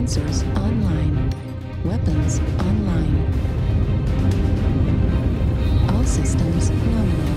Sensors online. Weapons online. All systems nominal.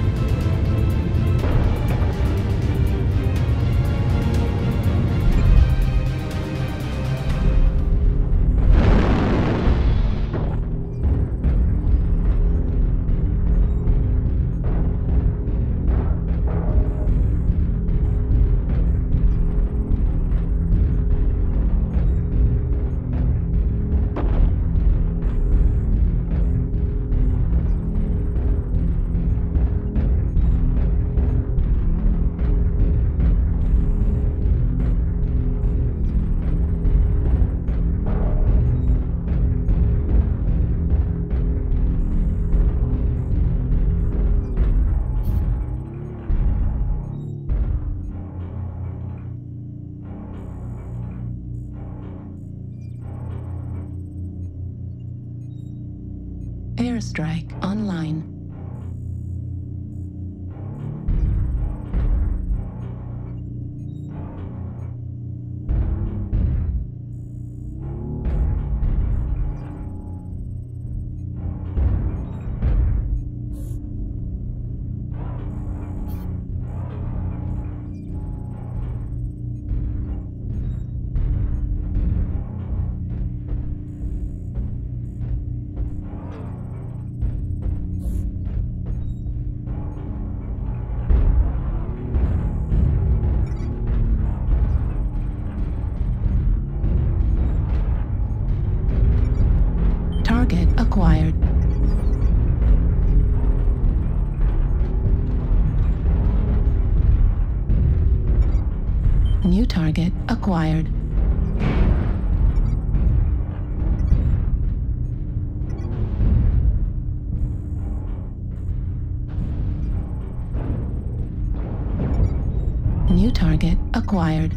Airstrike online. Target acquired. New target acquired. New target acquired.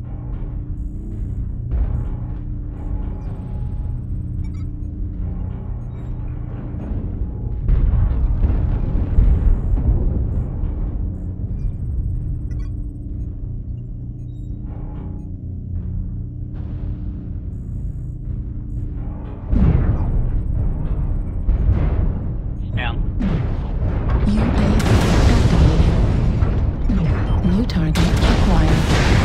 New target acquired.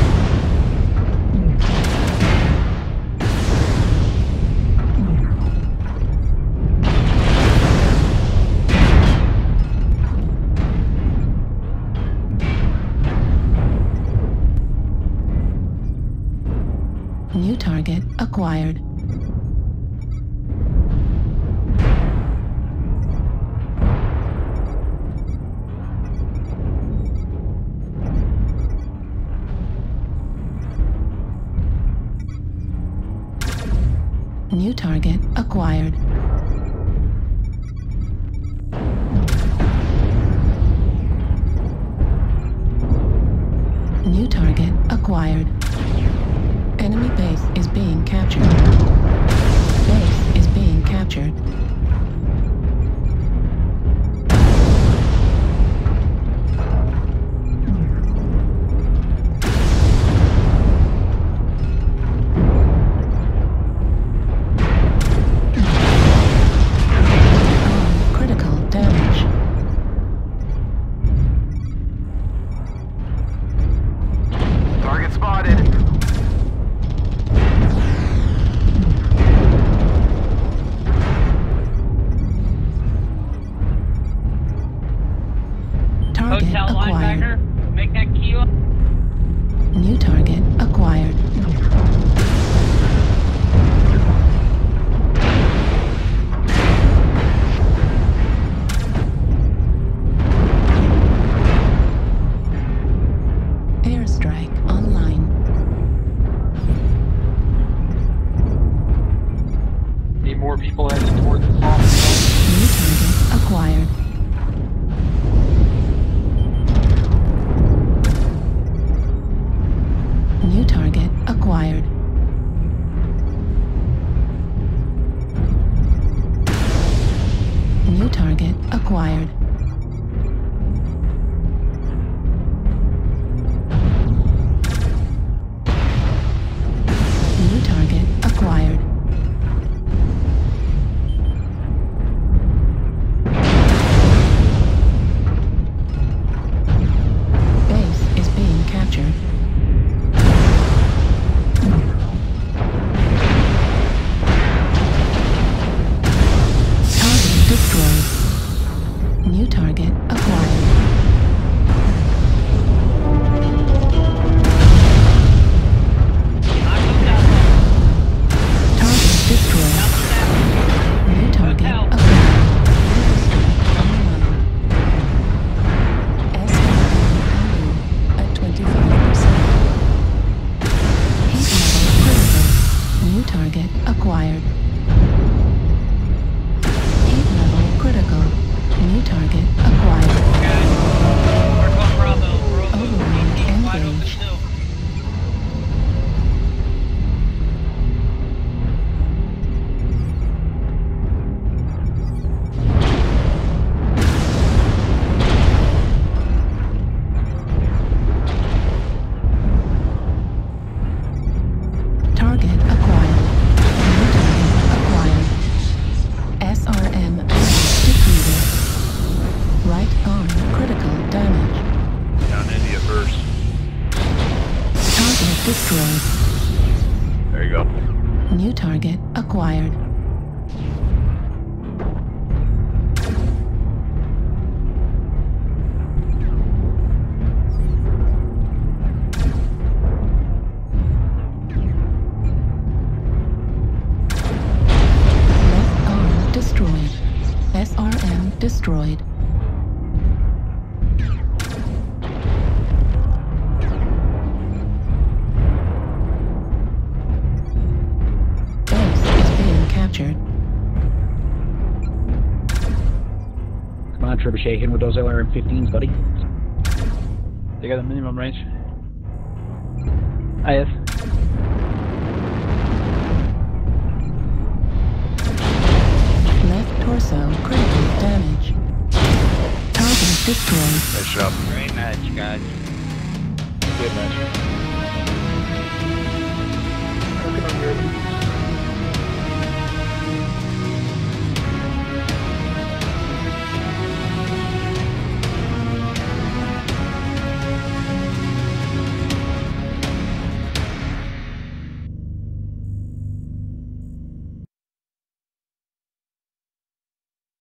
New target acquired. New target acquired. New target acquired. Enemy base is being captured. Base is being captured. Hotel linebacker, make that key up. New target acquired. Airstrike online. Need more people heading towards the top. New target acquired. New target acquired. New target acquired. New target destroyed. There you go. New target acquired. Left arm destroyed. SRM destroyed. Captured. Come on, Trebuchet, hit with those LRM-15s, buddy. They got a minimum range. IS. Left torso critical damage. Target destroyed. Nice job. Great match, guys. Good match. Working on your